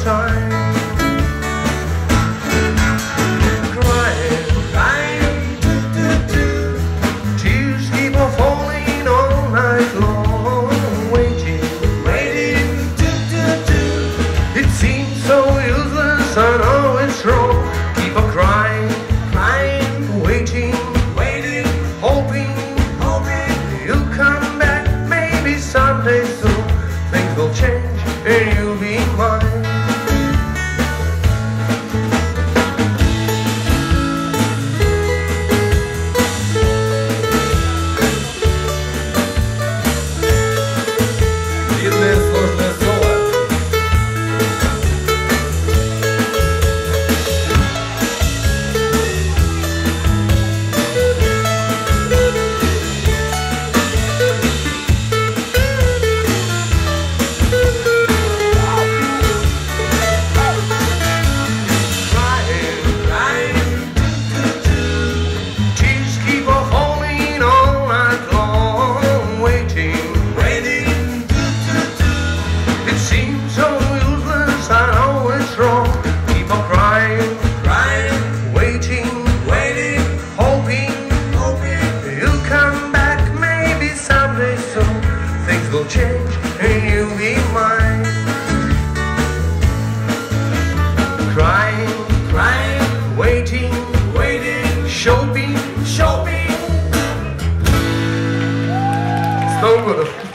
time. Crying, crying, tears keep on falling all night long. Waiting, waiting, it seems so useless, I know it's wrong. Keep on crying, crying, waiting, waiting, hoping, hoping you'll come back maybe someday soon. Things will change and you'll be mine. Длинное сложное слово. Keep on crying, crying, waiting, waiting, hoping, hoping you'll come back maybe someday soon. Things will change and you'll be mine. Crying, crying, waiting, waiting, shopping, shopping. С Новым годом!